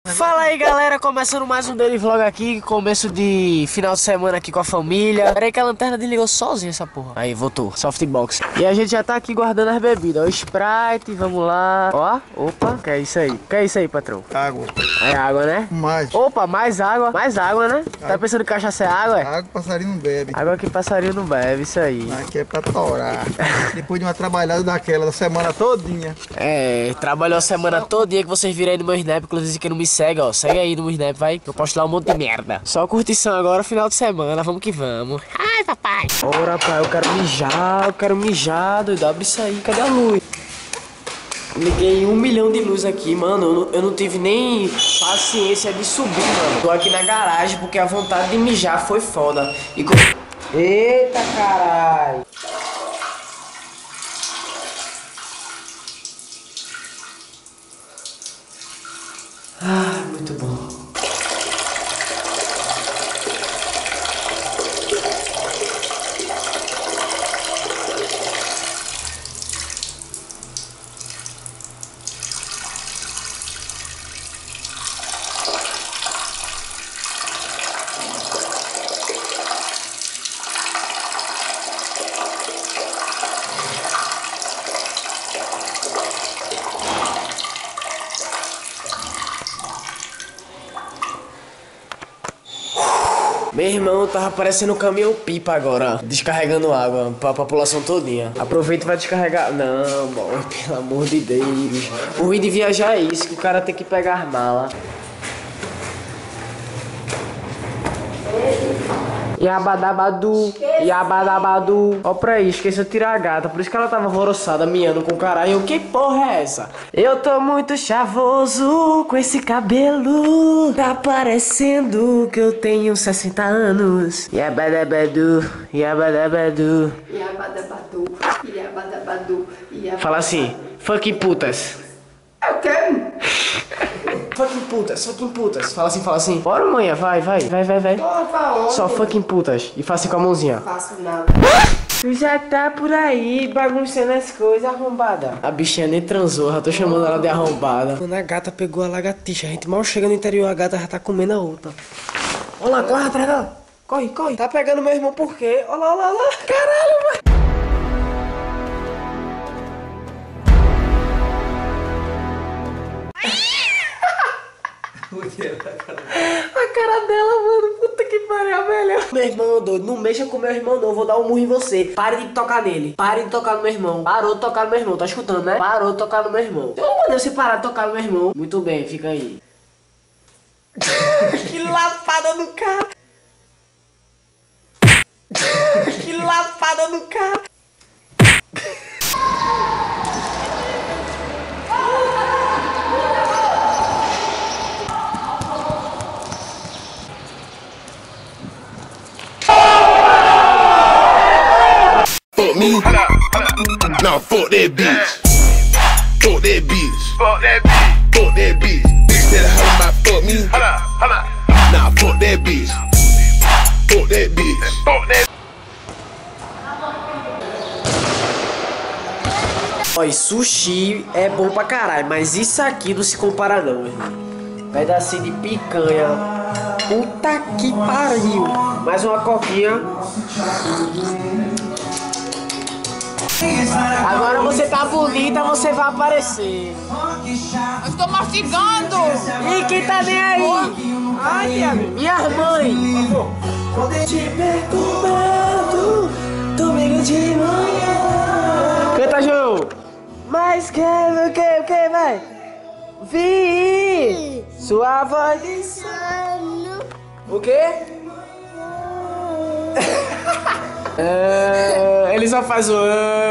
Fala aí galera, começando mais um Daily Vlog aqui, começo de final de semana aqui com a família. Peraí que a lanterna desligou sozinha essa porra. Aí, voltou, softbox. E a gente já tá aqui guardando as bebidas, ó, Sprite, vamos lá. Ó, opa, que é isso aí? Que é isso aí, patrão? Água. É água, né? Mais. Opa, mais água, né? Tá pensando que cachaça é água, é? Água passarinho não bebe. Água que passarinho não bebe, isso aí. Aqui é pra torar. Depois de uma trabalhada daquela, da semana todinha. É, trabalhou a semana todinha que vocês viram aí no meu Snap, inclusive que não me segue, ó. Segue aí no meu Snap, vai. Eu posto lá um monte de merda. Só curtição agora, final de semana, vamos que vamos. Ai, papai. Ora, pai, eu quero mijar, doido. Abre isso aí, cadê a luz? Liguei 1 milhão de luz aqui, mano. Eu não tive nem paciência de subir, mano. Tô aqui na garagem porque a vontade de mijar foi foda. E eita, caralho. Ah, muito bom. Meu irmão tava parecendo um caminhão-pipa agora, ó, descarregando água pra população todinha. Aproveita e vai descarregar. Não, bom, pelo amor de Deus. O ruim de viajar é isso, que o cara tem que pegar as malas. Yabadabadu, yabadabadu. Ó pra aí, esqueceu de tirar a gata. Por isso que ela tava alvoroçada, miando com o caralho. Eu, que porra é essa? Eu tô muito chavoso com esse cabelo. Tá parecendo que eu tenho 60 anos. Yabadabadu, yabadabadu. Yabadabadu, yabadabadu, yabadabadu. Fala assim, fucking putas. Eu quero. Fucking putas. Fala assim. Bora, manhã, vai. Só fucking putas. E faça com a mãozinha. Não faço nada. Tu já tá por aí bagunçando as coisas, arrombada. A bichinha nem transou, já tô chamando ela de arrombada. Quando a gata pegou a lagartixa, a gente mal chega no interior, a gata já tá comendo a outra. Olha lá, corre atrás dela. Corre. Tá pegando meu irmão por quê? Olha lá. Caralho, mano. A cara dela, mano, puta que pariu, velho. Meu irmão doido, não mexa com meu irmão não, vou dar um murro em você. Pare de tocar nele, pare de tocar no meu irmão. Parou de tocar no meu irmão, tá escutando, né? Parou de tocar no meu irmão. Eu mandei você parar de tocar no meu irmão. Muito bem, fica aí. Que lapada no cara. Que lapada no cara. Fuck me? Nah, fuck that bitch. Fuck that bitch. Fuck that bitch. Bitch that hoe my fuck me. Nah, fuck that bitch. Fuck that bitch. Ó, sushi é bom pra caralho, mas isso aqui não se compara não, meu irmão. Pedacinho de picanha. Puta que pariu. Mais uma coquinha. Agora você tá bonita, você vai aparecer. Eu estou mastigando. E quem tá nem aí? Ai, minha mãe. Te perturbando, domingo de manhã. Canta, João. Mas quero o que, vai? Vi sua voz de sono. O quê? Ele só faz o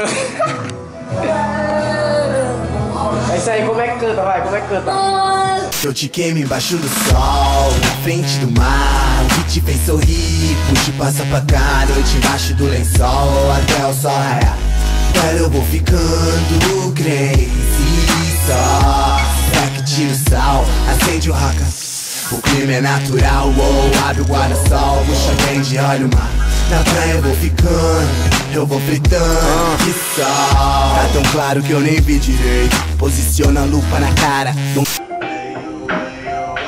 É isso aí, como é que canta, vai, como é que canta? Eu te queimo embaixo do sol, na frente do mar, que te fez sorrir, puxe passa pra cá, noite embaixo do lençol, até o sol raiar. Agora eu vou ficando crazy só, pra que tira o sal, acende o raca. O clima é natural, oh, abre o guarda-sol, puxa bem de olho mar. Na praia eu vou ficando, eu vou fritando, que sol. Tá tão claro que eu nem vi direito, posiciona a lupa na cara.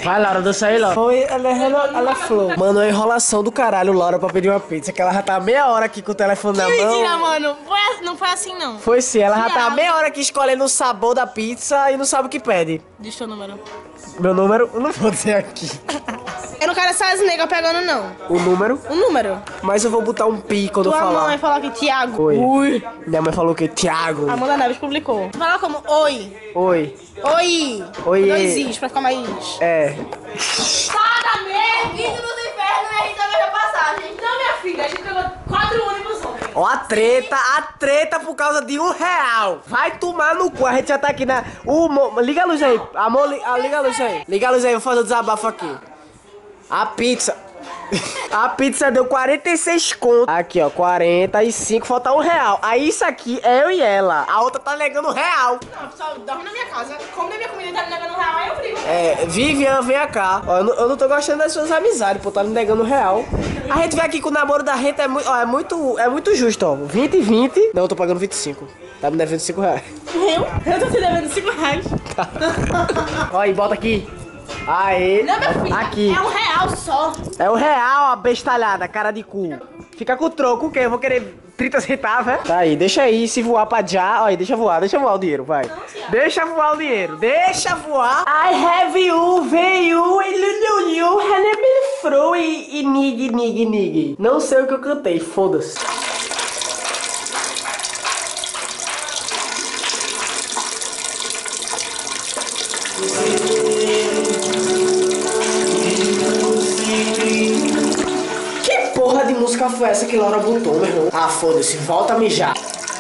Vai, Laura, dança aí, Laura. Foi, ela falou. Mano, a enrolação do caralho, Laura, pra pedir uma pizza. Que ela já tá meia hora aqui com o telefone na mão. Mentira, mano. Não foi assim, não. Foi sim, ela já tá meia hora aqui escolhendo o sabor da pizza e não sabe o que pede. Diz teu número. Meu número, eu não vou dizer aqui. Eu não quero essas negas pegando, não. O número? O número. Mas eu vou botar um pi quando eu Tua falar. mãe falou que Thiago. Oi. Ui. Minha mãe falou que Thiago. Amanda Neves publicou. Fala como oi. Oi. Oi. Oi. Dois is, pra ficar mais... É. Para mesmo! Indo nos infernos e a gente vai passagem. Então, minha filha, a gente pegou 4 ônibus ontem. Ó a treta por causa de R$1. Vai tomar no cu, a gente já tá aqui na... Liga a luz aí, amor, liga a luz aí. Liga a luz aí, vou fazer o desabafo aqui. A pizza... A pizza deu 46 conto. Aqui, ó, 45, falta R$1. Aí isso aqui é eu e ela. A outra tá negando R$1. Não, pessoal, dorme na minha casa. Come na minha comida e tá me negando R$1, aí eu brigo. É, Vivian, vem cá. Ó, eu não tô gostando das suas amizades, pô, tá me negando R$1. A gente vem aqui com o namoro da gente, é muito justo, ó. 20 e 20. Não, eu tô pagando 25. Tá me devendo R$5. Eu tô te devendo R$5. Ó aí, bota aqui. Aê. Não, meu filho. Aqui. É R$1 só. É R$1, a bestalhada, cara de cu. Fica com o troco, o quê? Eu vou querer 30 centavos, é? Tá aí, deixa aí, se voar pra já. Ó aí, deixa voar o dinheiro, vai. Não, deixa voar o dinheiro, deixa voar. I have you, veio, e lulu, hanebele fro e nig. Não sei o que eu cantei, foda-se. Porra de música foi essa que Laura botou, meu irmão? Ah, foda-se, volta a mijar.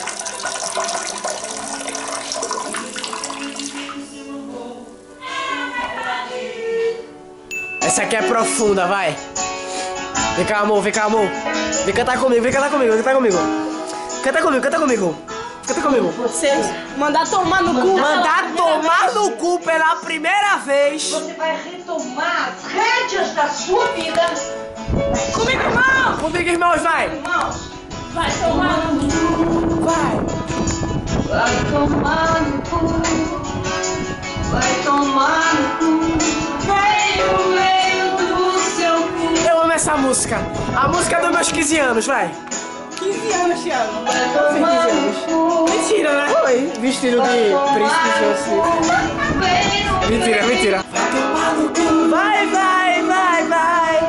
Essa aqui é profunda, vai. Vem cá, amor, vem cá, amor. Vem cantar comigo, vem cantar comigo, canta comigo. Canta comigo, canta comigo. Canta comigo. Você mandar tomar no cu. Mandar tomar no cu pela primeira vez. Você vai retomar as rédeas da sua vida. Comigo, irmão. Comigo, irmãos, vai. Irmãos, Vai tomar no cu. Vai. vai tomar no cu. Vai tomar no cu. Vai no meio do seu cu. Eu amo essa música. A música dos meus 15 anos, vai. 15 anos, Thiago. Vai tomar no cu. Mentira, né? Oi, vestido de príncipe assim. Vem no Mentira, mentira. Vai tomar no cu. Vai, vai, vai, vai.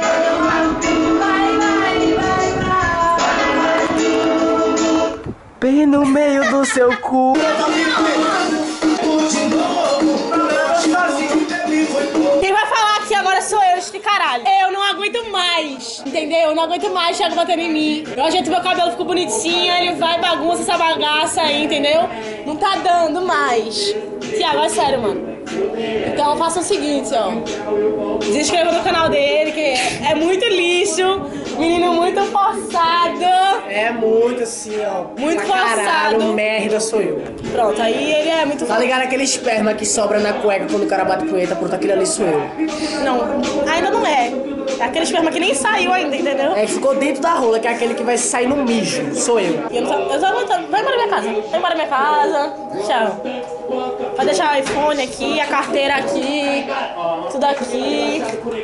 Bem no meio do seu cu. Quem vai falar aqui agora sou eu, este caralho. Eu não aguento mais, entendeu? Eu não aguento mais Thiago batendo em mim. Eu ajeito meu cabelo, ficou bonitinho, ele vai bagunça essa bagaça aí, entendeu? Não tá dando mais. Thiago, é sério, mano. Então faça o seguinte, ó. Desinscreva no canal dele, que é muito lixo. Menino muito forçado. É muito assim, ó. Muito pra forçado. caralho, merda sou eu. Pronto, aí ele é muito Tá ligado aquele esperma que sobra na cueca quando o cara bate punheta? Pronto, aquele ali sou eu. Não, ainda não é. É aquele esperma que nem saiu ainda, entendeu? É, ficou dentro da rola, que é aquele que vai sair no mijo. Sou eu. E eu tô aguentando. Vai embora da minha casa. Vai embora da minha casa. Tchau. Vai deixar o iPhone aqui, a carteira aqui, tudo aqui.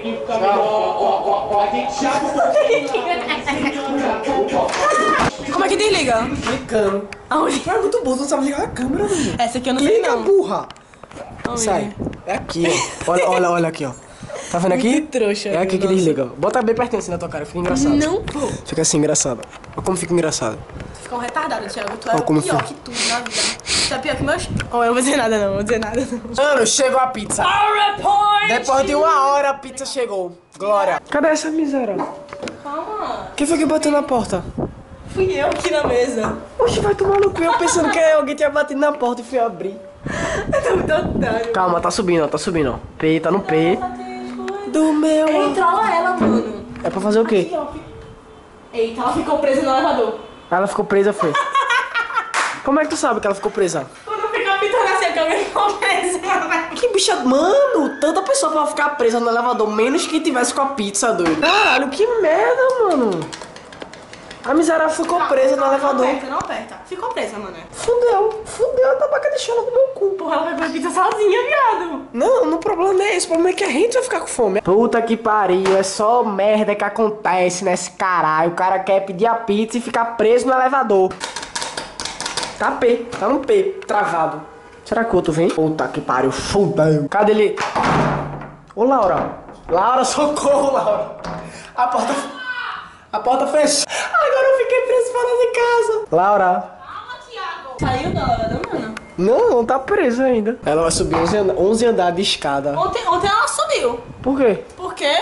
Como é que desliga? Clicando. Aonde? É muito burro, não sabe ligar a câmera, menino. Essa aqui eu não sei Clica, não. burra. Sai. É aqui, ó. Olha aqui, ó. Tá vendo aqui? Muito trouxa, É aqui que nossa. desliga. Bota bem pertinho assim na tua cara, fica engraçado. Não, pô. Fica assim, engraçado. Olha como fica engraçado. Fica um retardado, Thiago. Tu é Ó, o como pior foi. que tudo na vida. Tu é pior que meus... Oh, eu não vou dizer nada não, vou dizer nada não. Mano, chegou a pizza. PowerPoint! Depois de 1 hora a pizza chegou. Glória. Cadê essa miséria? Calma. Quem foi que bateu na porta? Fui eu aqui na mesa. Oxe, vai tomar no cu. Eu pensando que alguém tinha batido na porta e fui abrir. Eu tô muito otário. Calma, tá subindo, ó. Tá subindo, ó. P, tá no P. Do meu... Ei, trola ela, mano. É pra fazer o quê? Aqui, ó. Eita, ela ficou presa no elevador. Ela ficou presa, foi. Como é que tu sabe que ela ficou presa? Quando fica pintando assim, a câmera ficou presa. Que bicha... Mano, tanta pessoa pra ficar presa no elevador, menos que tivesse com a pizza, doido. Caralho, que merda, mano. A miserável ficou presa no elevador. Não aperta. Ficou presa, mano. Fudeu, a tabaca deixou ela no meu cu. Porra, ela vai comer pizza sozinha, viado. Não, o problema não é esse. O problema é que a gente vai ficar com fome. Puta que pariu, é só merda que acontece nesse caralho. O cara quer pedir a pizza e ficar preso no elevador. Tá no P, travado. Será que o outro vem? Puta que pariu, fudeu. Cadê ele? Ô, Laura. Laura, socorro, Laura. A porta fechou. Agora eu fiquei preso fora de casa. Laura. Calma, Thiago. Saiu da hora, mano? Não tá presa ainda. Ela vai subir 11 andares de escada. Ontem ela subiu. Por quê? Por quê,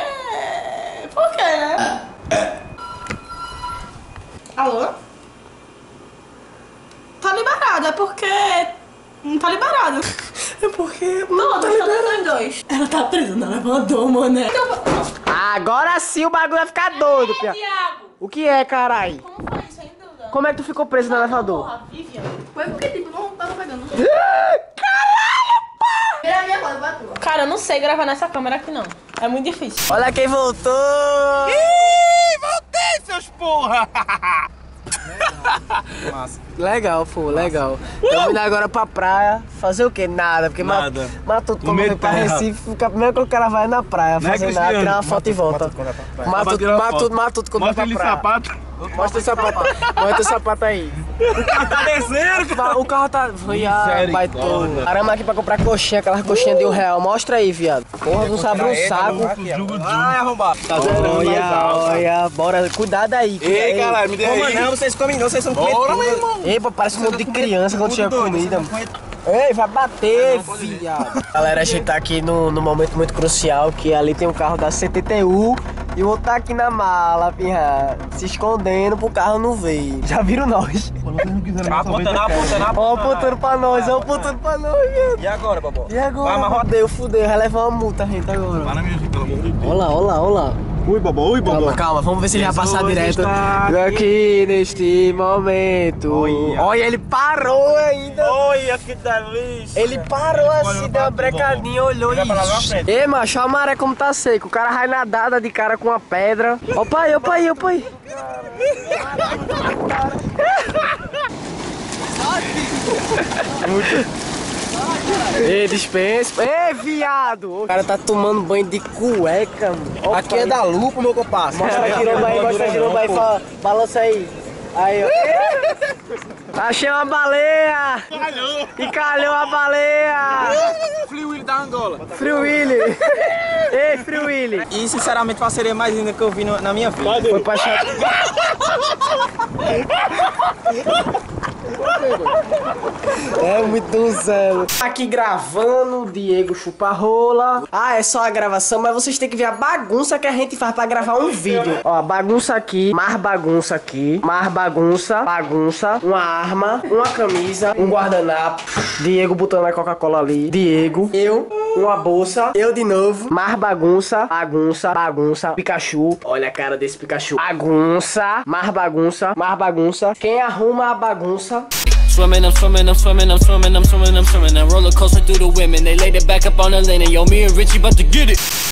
né? Alô? Tá liberado, é porque... Não tá liberado. É porque... Não, tá liberado. Dois. Ela tá presa no elevador, mané. Agora sim o bagulho vai ficar doido, Pia. Thiago. O que é, carai? Como foi isso, sem dúvida? Como é que tu ficou preso no elevador? Porra, Vivian. Foi porque, tipo, não tava pegando. Caralho, pá! Vira a minha roda, vai tua. Cara, eu não sei gravar nessa câmera aqui, não. É muito difícil. Olha quem voltou! Ih, voltei, seus porra! Massa. Legal, pô, legal. Estamos indo agora pra praia. Fazer o quê? Nada, porque Nada. Matuto quando vem pra Recife, fica primeiro que o cara vai na praia, fazer nada, tirar uma foto e volta. Matuto quando vai pra praia. Sapato. Mostra o sapato. Mostra o sapato aí. Tá descendo, O carro tá... Baitou. Caramba, aqui pra comprar coxinha, aquelas coxinhas de R$1. Mostra aí, viado. Porra, não sabe um saco. Ai, arrombado. Tá Olha, bora. Cuidado aí. Ei, caralho, me dê aí. Não, vocês comem não, vocês são Bora, meu irmão. Ei, pô, parece um monte de criança quando chega comida. Ei, vai bater, viado. Galera, a gente tá aqui no momento muito crucial, que ali tem um carro da CTTU e o outro tá aqui na mala, pirra, se escondendo pro carro não ver. Já viram nós? Apontando. Ó, apontando pra nós, viado. E agora, babó? E agora? Fudeu, vai levar uma multa, gente, agora. Para, minha gente, pelo amor de Deus. Olha lá. Ui, babó. Calma, vamos ver se ele vai passar direto. está Aqui neste momento. Olha, ele parou ainda. Olha que delícia! Ele parou assim, deu uma brecadinha, olhou e... Ei, macho, olha a maré como tá seco. O cara vai nadar de cara com uma pedra. Opa aí. Ei, dispensa. Ei, viado. O cara tá tomando banho de cueca, mano. Aqui é da lupa, meu comparsa. Mostra a giromba aí, balança aí. Aí, ó. Achei uma baleia! Calhou a baleia! Free Willy da Angola. Free Willy! Ei, Free Willy! E sinceramente foi a sereia mais linda que eu vi na minha vida. Foi pra chato. É muito zelo. Aqui gravando, Diego chupa-rola. Ah, é só a gravação, mas vocês têm que ver a bagunça que a gente faz pra gravar um vídeo. Ó, bagunça aqui, mais bagunça aqui, mais bagunça, uma arma, uma camisa, um guardanapo. Diego botando a Coca-Cola ali. Diego, eu, uma bolsa, eu de novo, mais bagunça, Pikachu. Olha a cara desse Pikachu. Bagunça, mais bagunça. Quem arruma a bagunça? Swimming, I'm swimming. Roller coaster through the women. They laid it back up on the lane. And yo, me and Richie about to get it.